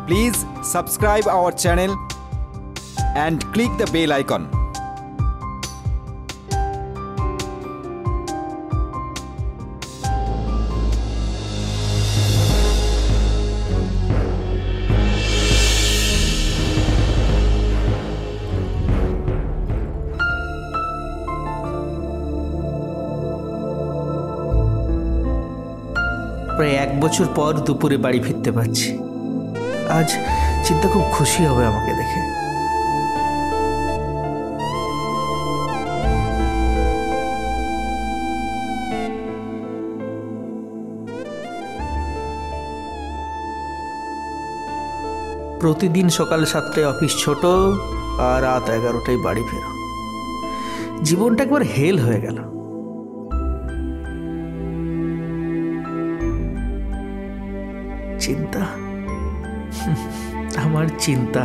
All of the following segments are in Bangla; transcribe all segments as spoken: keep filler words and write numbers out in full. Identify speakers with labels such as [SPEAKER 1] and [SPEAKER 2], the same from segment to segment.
[SPEAKER 1] Please subscribe our channel and click the bell icon.
[SPEAKER 2] প্রায় এক বছর পর দুপুরে বাড়ি ফিরতে পারছি। আজ চিন্তা খুব খুশি হবে আমাকে দেখে। প্রতিদিন সকাল সাতটায় অফিস ছোট আর রাত এগারোটায় বাড়ি ফেরো। জীবনটা একবার হেল হয়ে গেল। চিন্তা, আমার চিন্তা।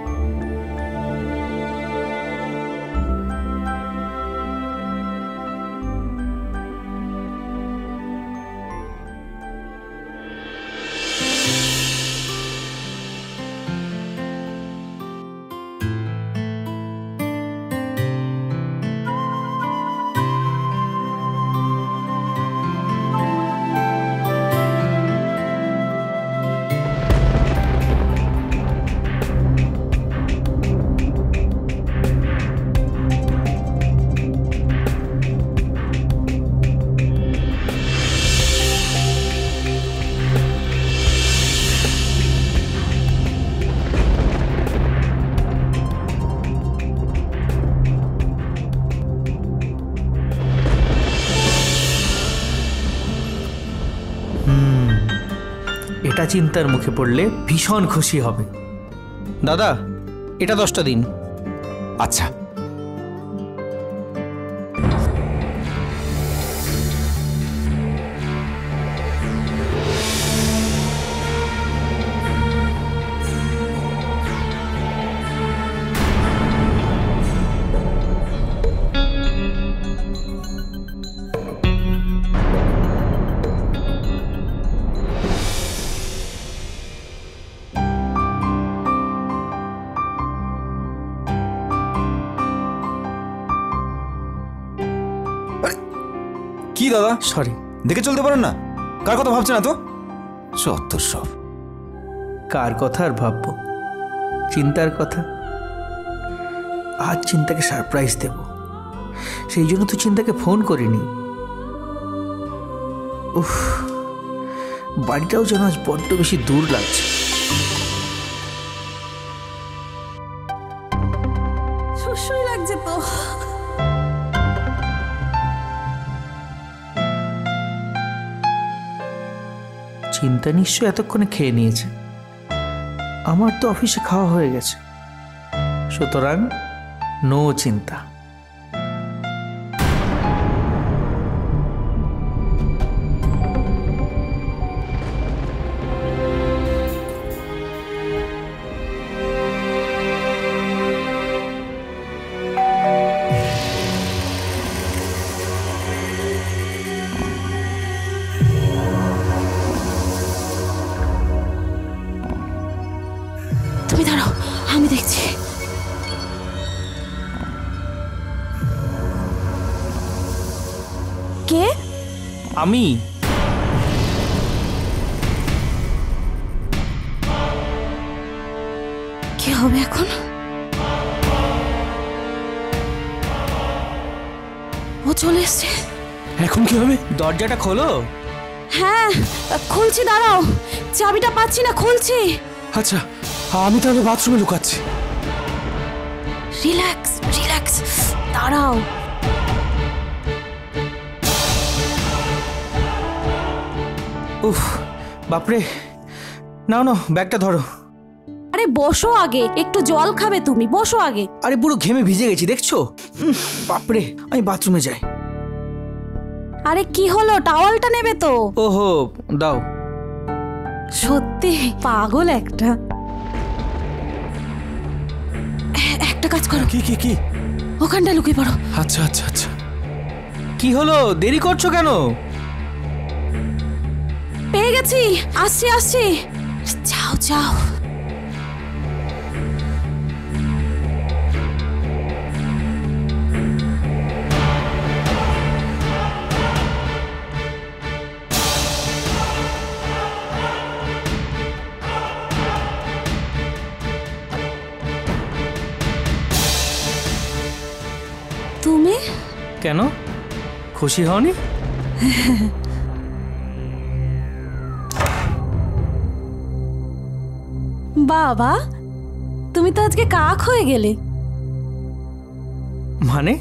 [SPEAKER 2] এটা চিন্তার মুখে পড়লে ভীষণ খুশি হবে। দাদা, এটা দশটা দিন।
[SPEAKER 1] আচ্ছা। কি দাদা,
[SPEAKER 2] সরি,
[SPEAKER 1] দেখে চলতে পারেন না? কার কথা ভাবছেন না তো? চত্বর সব।
[SPEAKER 2] কার কথা আর ভাববো, চিন্তার কথা। আজ চিন্তাকে সারপ্রাইজ দেব, সেই জন্য তো চিন্তাকে ফোন করিনি। উফ, বাড়িটাও যেন আজ বড্ড বেশি দূর লাগছে।
[SPEAKER 3] সুসুই লাগছে তো।
[SPEAKER 2] চিন্তা নিশ্চয় এতক্ষণে খেয়ে নিয়েছে। আমার তো অফিসে খাওয়া হয়ে গেছে, সুতরাং নো চিন্তা।
[SPEAKER 3] তুমি দাঁড়াও, আমি দেখছি। কে?
[SPEAKER 2] আমি।
[SPEAKER 3] কি হবে এখন? ও চলে এসছে।
[SPEAKER 2] এখন কি হবে? দরজাটা খোলো।
[SPEAKER 3] হ্যাঁ, খুলছি, দাঁড়াও। চাবিটা পাচ্ছি না, খুলছি।
[SPEAKER 2] আচ্ছা, আমি তাহলে বাথরুমে লুকাচ্ছি।
[SPEAKER 3] রিল্যাক্স রিল্যাক্স, দাঁড়াও।
[SPEAKER 2] উফ, বাপরে। নাও নাও, ব্যাগটা ধরো।
[SPEAKER 3] আরে বসো আগে, একটু জল খাবে তুমি, বসো আগে।
[SPEAKER 2] আরে পুরো ঘেমে ভিজে গেছি, দেখছো? বাপরে, আমি বাথরুমে যাই।
[SPEAKER 3] আরে কি হলো, টাওয়ালটা নেবে তো?
[SPEAKER 2] ওহো, দাও।
[SPEAKER 3] সত্যি পাগল একটা। একটা কাজ করো।
[SPEAKER 2] কি কি কি?
[SPEAKER 3] ওখানটা লুকিয়ে পড়ো।
[SPEAKER 2] আচ্ছা আচ্ছা আচ্ছা। কি হলো, দেরি করছো কেন?
[SPEAKER 3] পেয়ে গেছি, আসছি আসছি। যাও যাও।
[SPEAKER 2] কেন, খুশি হওনি?
[SPEAKER 3] বাবা, তুমি তো আজকে কাক হয়ে গেলে।
[SPEAKER 2] মানে?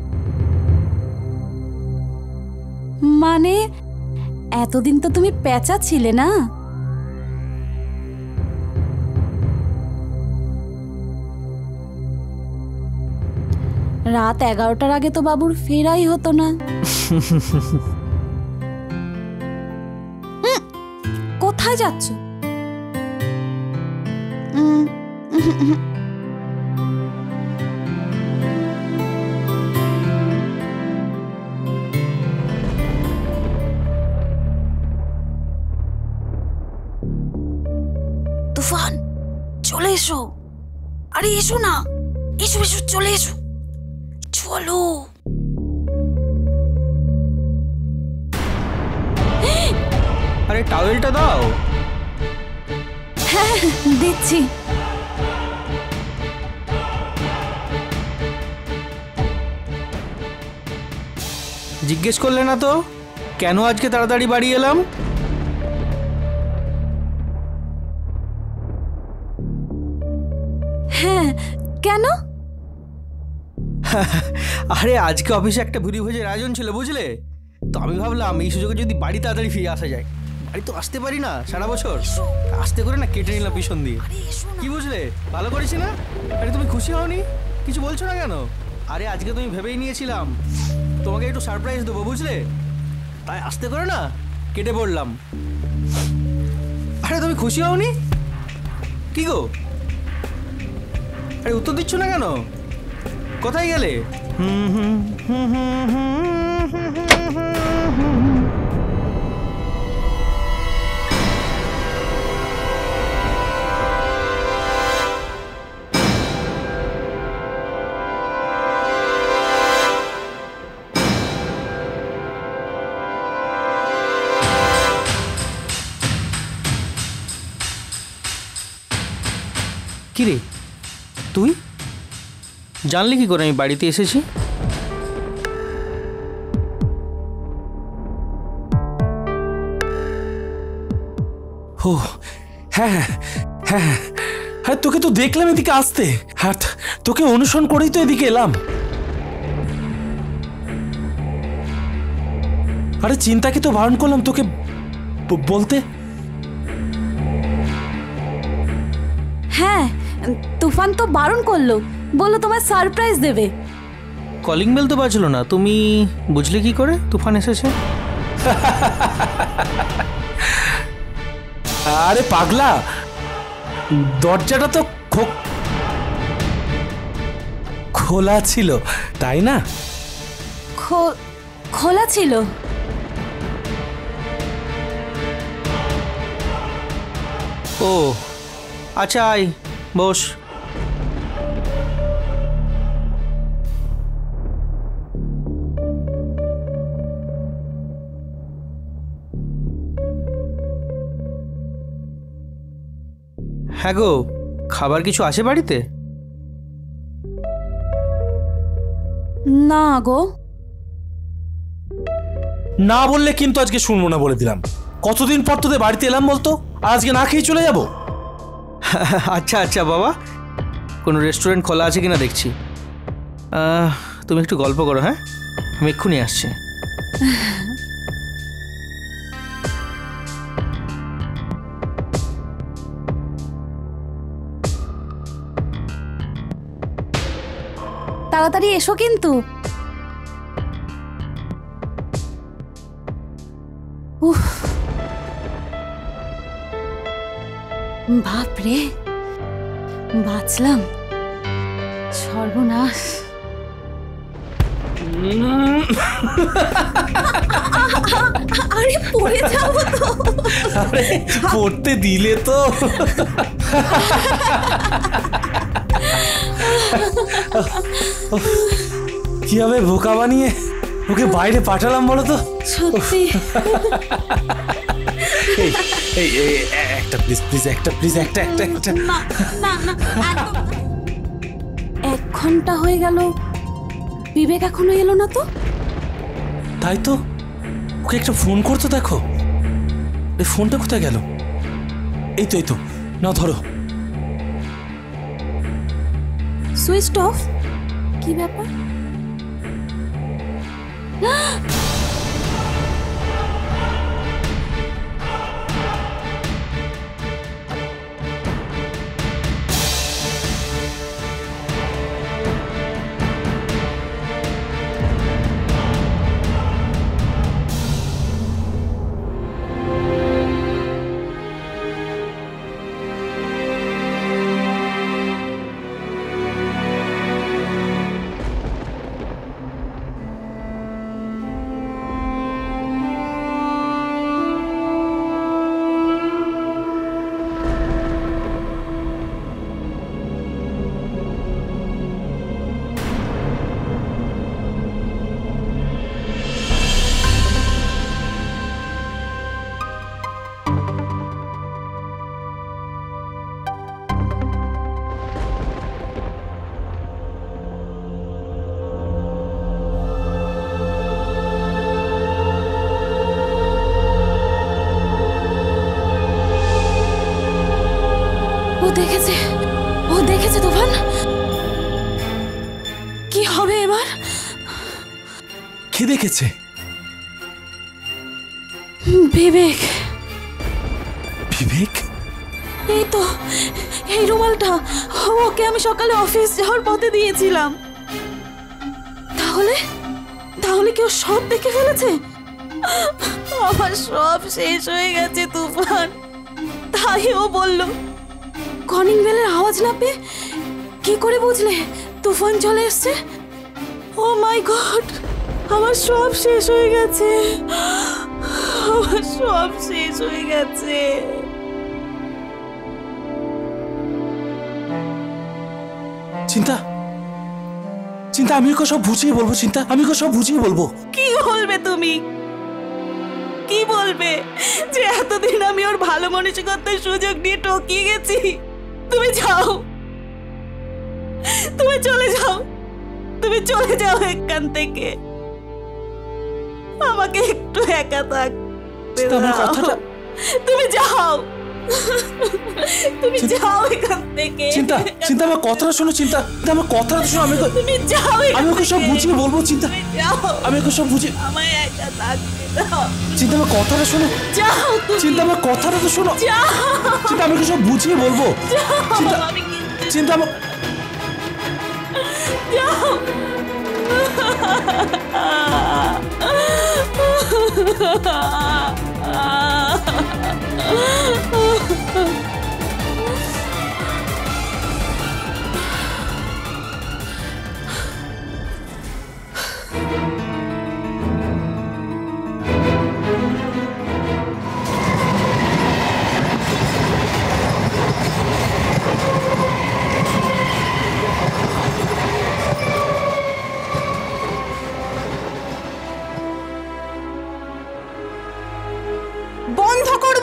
[SPEAKER 3] মানে এতদিন তো তুমি পেঁচা ছিলে না। রাত এগারোটার আগে তো বাবুর ফেরাই হতো না। হুম, কোথায় যাচ্ছ? উম, উম, উম। তুফান, চলে এসো। আরে এসো না, এসো এসো, চলে এসো, চলো।
[SPEAKER 2] আরে টাওয়েলটা দাও।
[SPEAKER 3] হ্যাঁ দিচ্ছি।
[SPEAKER 2] জিজ্ঞেস করলে না তো কেন আজকে তাড়াতাড়ি বাড়ি এলাম?
[SPEAKER 3] হ্যাঁ, কেন?
[SPEAKER 2] আরে আজকে অফিসে একটা ভুরি ভোজের আয়োজন ছিল, বুঝলে? তো আমি ভাবলাম এই সুযোগে যদি বাড়ি তাড়াতাড়ি ফিরে আসা যায়। বাড়ি তো আসতে পারি না সারা বছর, আসতে করে না কেটে নিলাম পিছন দিয়ে। কি বুঝলে, ভালো করেছি না? আরে তুমি খুশি হওনি? কিছু বলছো না কেন? আরে আজকে তুমি ভেবেই নিয়েছিলাম তোমাকে একটু সারপ্রাইজ দেবো, বুঝলে? তাই আসতে করে না কেটে পড়লাম। আরে তুমি খুশি হওনি? কি গো, আরে উত্তর দিচ্ছ না কেন? কোথায় গেলে? হুম হুম হুম হুম হুম। কিরে তুই জানলি কি করে আমি বাড়িতে এসেছি?
[SPEAKER 4] ও হ্যাঁ হ্যাঁ হ্যাঁ হ্যাঁ, তোকে তো দেখলাম এদিকে আসতে, হ্যাঁ তোকে অনুসরণ করেই তো এদিকে এলাম। আরে চিন্তাকে তো বারণ করলাম তোকে বলতে।
[SPEAKER 3] হ্যাঁ, তুফান তো বারণ করলো, বললো তোমার সারপ্রাইজ দেবে।
[SPEAKER 2] কলিং বেল তো বাজলো না, তুমি বুঝলে কি করে তুফান এসেছে?
[SPEAKER 4] আরে পাগলা, দরজাটা তো খোলা ছিল, তাই না?
[SPEAKER 3] খোলা ছিল?
[SPEAKER 2] ও আচ্ছা, আয় বস। হ্যাঁ গো, খাবার কিছু আছে বাড়িতে?
[SPEAKER 3] না গো।
[SPEAKER 4] না বললে কিন্তু আজকে শুনবো না বলে দিলাম। কতদিন পর তোদের বাড়িতে এলাম বলতো, আজকে না খেয়ে চলে যাব?
[SPEAKER 2] আচ্ছা আচ্ছা বাবা, কোনো রেস্টুরেন্ট খোলা আছে কিনা দেখছি। তুমি একটু গল্প করো, হ্যাঁ আমি এক্ষুনি আসছি।
[SPEAKER 3] তাড়াতাড়ি এসো কিন্তু। উফ, বাপরে, বাঁচলাম। সর্বনাশ। আরে পড়ে যাবো তো।
[SPEAKER 4] আরে পড়তে দিলে তো। কিভাবে বোকা বানিয়ে ওকে বাইরে পাঠালাম বলো তো।
[SPEAKER 3] সত্যি।
[SPEAKER 4] এই এই এই একটা প্লিজ প্লিজ একটা প্লিজ একটা একটা একটা
[SPEAKER 3] না না না, এক ঘন্টা হয়ে গেল বিবেক এখনো এলো না তো?
[SPEAKER 4] তাই তো, ওকে একটা ফোন করতো। দেখো এই ফোনটা কোথায় গেল? এই তো এই তো, না ধরো।
[SPEAKER 3] Switch off? কি ব্যাপার? ও দেখেছে, ও দেখেছে তুফান। কি হবে এবার?
[SPEAKER 4] কে দেখেছে?
[SPEAKER 3] বিবেক।
[SPEAKER 4] বিবেক?
[SPEAKER 3] এই তো, এই রুমালটা ওকে আমি সকালে অফিস যাওয়ার পথে দিয়েছিলাম। তাহলে তাহলে কেউ সব দেখে ফেলেছে? আমার সব শেষ হয়ে গেছে তুফান। তাই ও বলল। কলিং বেলের আওয়াজ না পেয়ে কি করে বুঝলে তুফান চলে এসছে? ও মাই গড, আমার সব শেষ হয়ে গেছে, আমার সব শেষ হয়ে গেছে।
[SPEAKER 4] চিন্তা, চিন্তা আমি ওকে সব বুঝিয়ে বলবো। চিন্তা, আমি ওকে সব বুঝিয়ে বলবো।
[SPEAKER 3] কি বলবে তুমি? কি বলবে যে এতদিন আমি ওর ভালো মানসিকতার সুযোগ নিয়ে টকিয়ে গেছি? তুমি যাও, তুমি চলে যাও, তুমি চলে যাও এখান থেকে। আমাকে একটু একা থাকতে দাও। তুমি যাও, তুমি যাও এখান থেকে।
[SPEAKER 4] চিন্তা, চিন্তা আমার কথাটা শোনো। চিন্তা, আমার কথাটা শোনো। আমি
[SPEAKER 3] তুমি যাও,
[SPEAKER 4] আমি ওকে সব বুঝিয়ে বলবো। চিন্তা, আমি ওকে সব বুঝিয়ে।
[SPEAKER 3] আমায় একা থাকতে দাও।
[SPEAKER 4] চিন্তা আমার কথাটা শোনো।
[SPEAKER 3] যাও তুমি।
[SPEAKER 4] চিন্তা আমার কথাটা তো শোনো।
[SPEAKER 3] যাও।
[SPEAKER 4] চিন্তা আমি ওকে সব বুঝিয়ে বলবো। চিন্তা,
[SPEAKER 3] আমি কিন্তু
[SPEAKER 4] চিন্তা আমার।
[SPEAKER 3] যাও।
[SPEAKER 5] বন্ধ করব,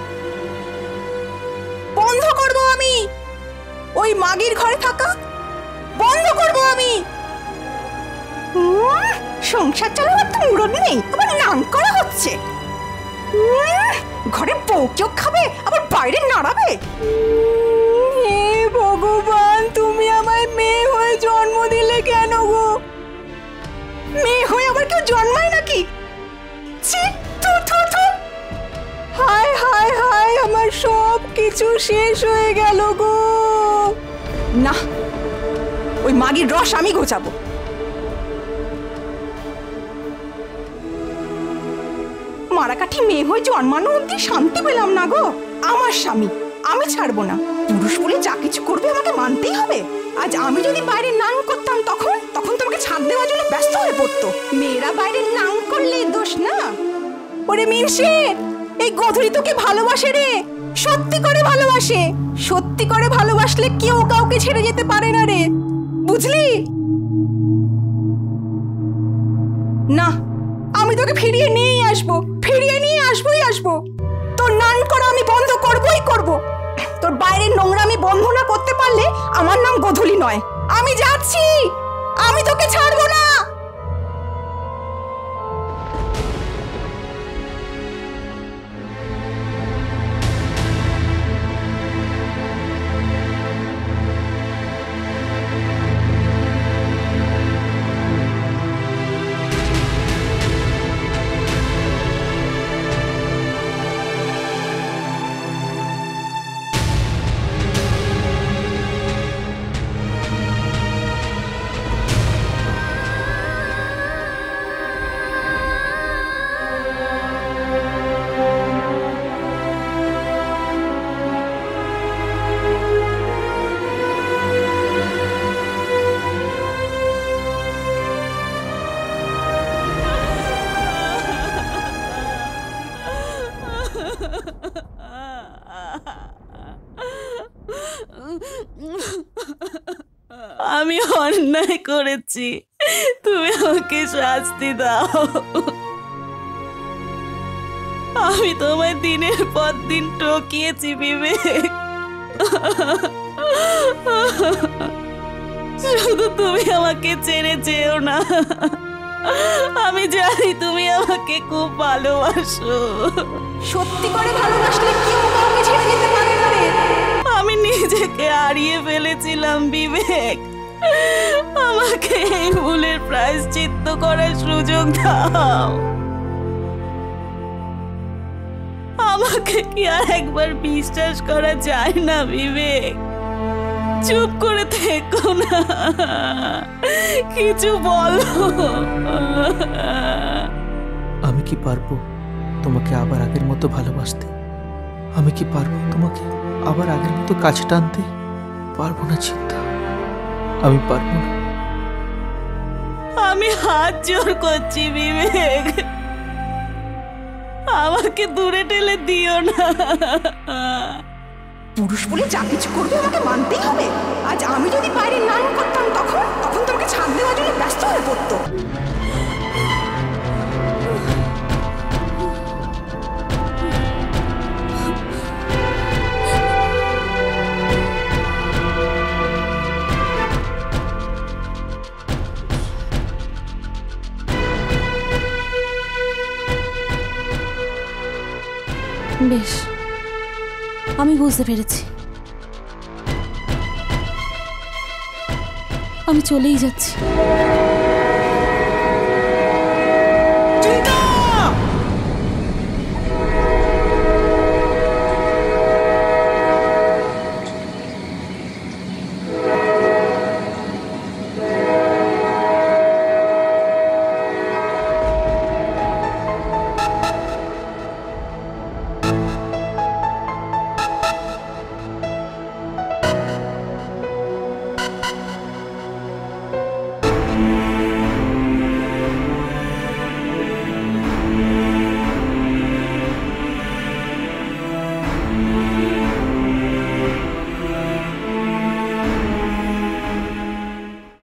[SPEAKER 5] বন্ধ করব আমি। ওই মাগির ঘরে থাকা বন্ধ করব আমি। উম, সংসার চালাবার তো মুরদ নেই, আবার নাম করা হচ্ছে। উম, ঘরে বউ কেউ খাবে, আবার বাইরে নাড়াবে। হে ভগবান, তুমি আমায় মেয়ে হয়ে জন্ম দিলে কেন গো? মেয়ে হয়ে আবার কেউ জন্মায় নাকি? ছি, থু থু থু। হায় হায় হায়, আমার সব কিছু শেষ হয়ে গেল গো। না, ওই মাগির রস আমি ঘোচাবো। মারাকাঠি মেয়ে হয়ে জন্মানো অব্দি শান্তি পেলাম না গো। আমার স্বামী, আমি ছাড়বো না। পুরুষ বলে যা কিছু করবে আমাকে মানতেই হবে। আজ আমি যদি বাইরে নাং করতাম তখন তখন তোমাকে ছাড় দেওয়ার জন্য ব্যস্ত হয়ে পড়তো। মেয়েরা বাইরে নাং করলে দোষ না। ওরে মিনসে, এই গধুরি তোকে ভালোবাসে রে, সত্যি করে ভালোবাসে। সত্যি করে ভালোবাসলে কেউ কাউকে ছেড়ে যেতে পারে না রে, বুঝলি? না, আমি তোকে ফিরিয়ে নিয়েই আসবো, ফিরিয়ে নিয়ে আসবোই আসবো। তোর নান করা আমি বন্ধ করবোই করব। তোর বাইরের নোংরা আমি বন্ধ না করতে পারলে আমার নাম গধুলি নয়। আমি যাচ্ছি, আমি তোকে ছাড়বো না।
[SPEAKER 3] আমি অন্যায় করেছি, তুমি আমাকে শাস্তি দাও। আমি তোমায় দিনের পর দিন ঠকিয়েছি বিবেক, শুধু তুমি আমাকে ছেড়ে যেও না। আমি জানি তুমি আমাকে খুব ভালোবাসো।
[SPEAKER 5] সত্যি করে ভালোবাসলে কেউ কাউকে ছেড়ে যেতে পারে না রে।
[SPEAKER 3] আমি নিজেকে হারিয়ে ফেলেছিলাম বিবেক, আমাকে এই ভুলের প্রায়শ্চিত্ত করার সুযোগ দাও। আমাকে কি আর একবার বিশ্বাস করা যায় না বিবেক? চুপ করে থেকো না, কিছু বলো।
[SPEAKER 2] আমি কি পারবো তোমাকে আবার আগের মতো ভালোবাসতে? আমি কি পারবো তোমাকে আবার আগের মতো কাছে টানতে? পারবো না চিন্তা, আমি পারবো না।
[SPEAKER 3] আমি হাত জোর করছি বিবেক, আমাকে দূরে ঠেলে দিও না।
[SPEAKER 5] পুরুষ বলে যা কিছু করবে আমাকে মানতেই হবে। আজ আমি যদি বাইরে নান করতাম তখন তখন তোমাকে ছাদ দেওয়ার জন্য ব্যস্ত হয়ে পড়তো।
[SPEAKER 3] বেশ, আমি বুঝতে পেরেছি, আমি চলেই যাচ্ছি।